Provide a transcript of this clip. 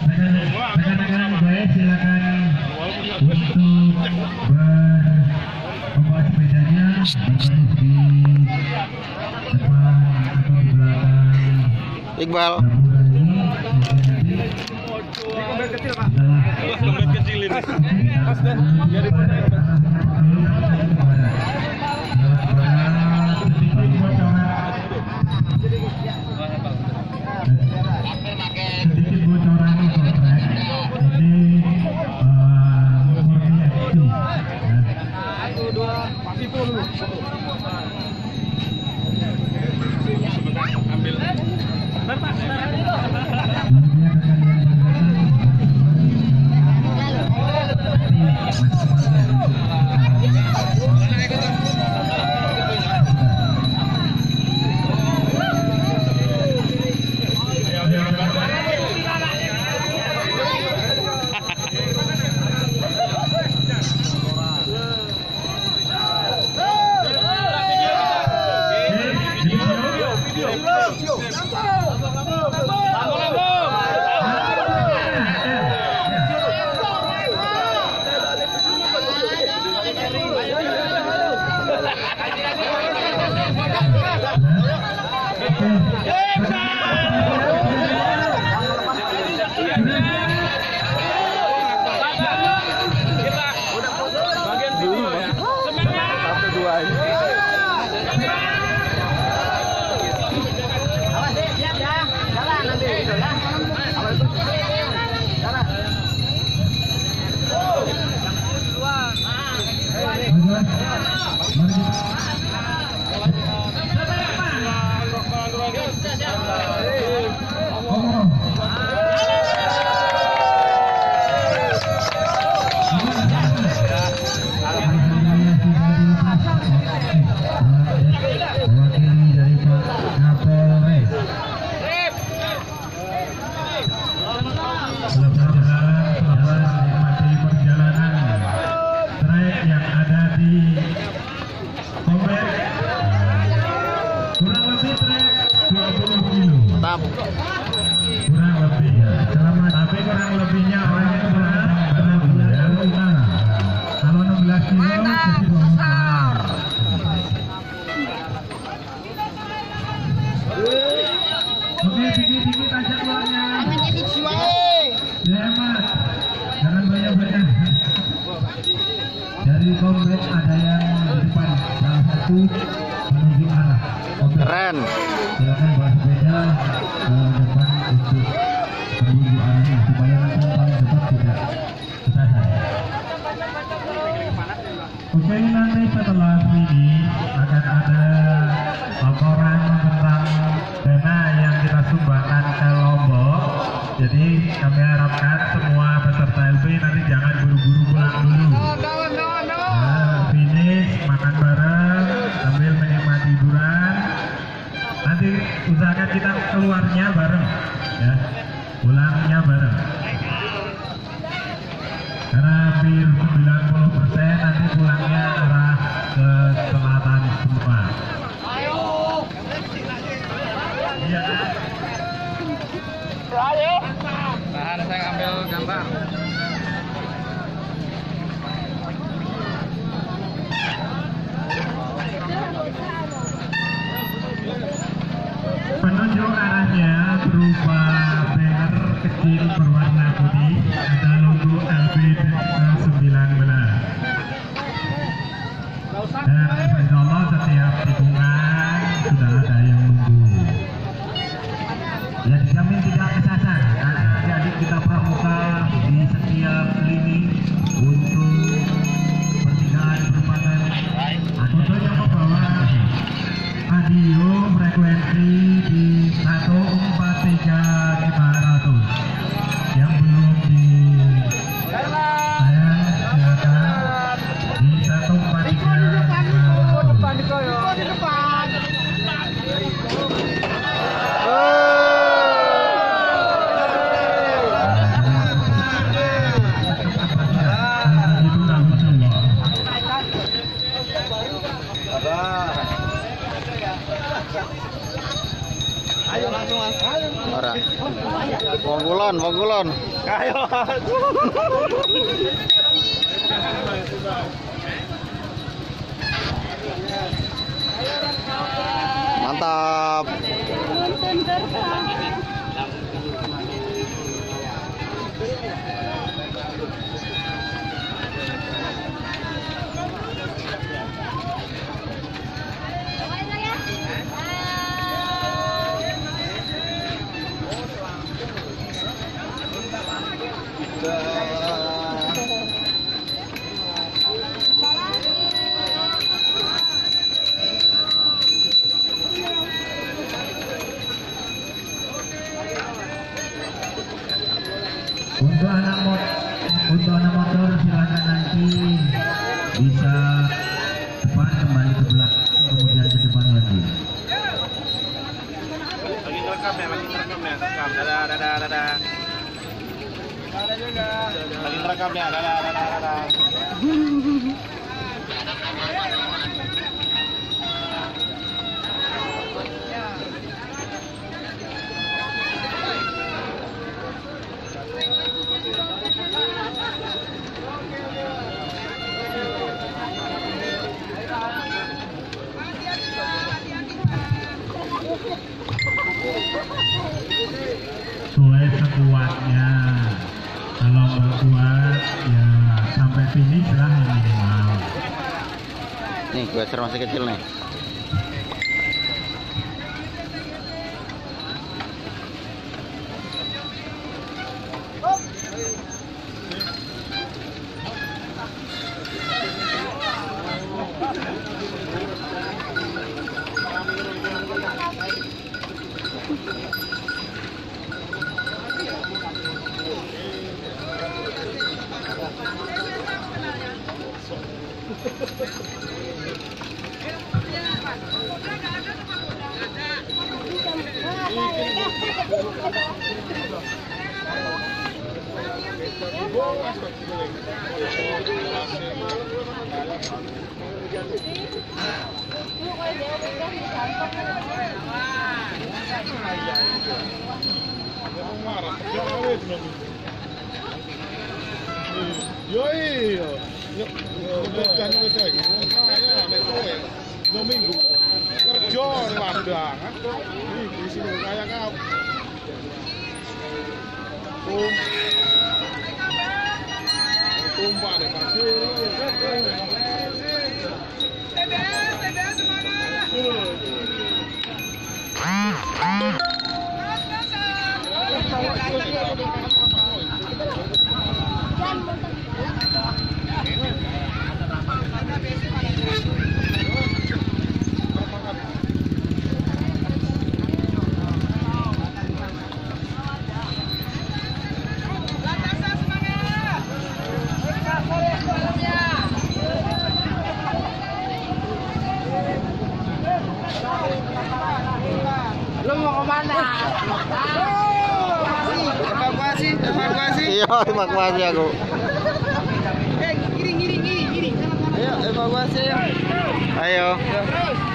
Rekan-rekan gue silakan untuk membawa sepedanya baik di depan atau di belakang Iqbal. Dompet kecil ini. Mas dan jadi sedikit bocoran untuk trek ini murni aksi. Satu dua itu dulu. Sebentar ambil. Mantap. Kurang lebih ya. Selamat. Tapi kurang lebihnya orang itu kalau 16 kilo oke, dikit-dikit aja keluarnya. Hemat. Jangan banyak-banyak. Dari kompleks ada yang di depan, salah satu menuju arah. Keren. Silakan bawa sepeda ke depan untuk menuju arahnya supaya nanti paling depan tidak kesasar. Oke, nanti setelah ini akan ada laporan tentang dana yang kita sumbangkan ke Lombok. Jadi kami harapkan semua peserta LB nanti jangan buru-buru pulang dulu. Finish, makan bareng sambil menikmati hiburan. Nanti usahakan kita keluarnya bareng, ya, pulangnya bareng. Karena hampir 90% nanti pulangnya arah ke selatan semua. Iya. Tahan, saya ambil gambar. Penunjuk arahnya berupa banner kecil berwarna putih, ada logo LB19. Dan insya Allah setiap tikungan sudah ada yang menunggu. Ya, dijamin tidak kesasar karena adik-adik kita pramuka di setiap lini untuk pertigaan perumahan atau yang membawa radio frekuensi di 143.500 yang belum di saya silakan di 143.500. Ayo langsung mas. Ora. kulon, mau kulon. Ayo. Mantap. Untuk anak motor silakan nanti bisa depan kembali ke belakang kemudian ke depan lagi. Lagi rekam ya. Rekam. Dadah. Ada juga. Lagi rekam ya. Dadah. Sesuai sekuatnya. Kalau nggak kuat ya sampai finish lah yang minimal. Nih, gue masih kecil nih. Minggu kerja ladang di sini kayak kau tumpah deh pasir Lu mau kemana? Evakuasi. Iya, evakuasi aku. Giring. Ayo, evakuasi ya. Ayo.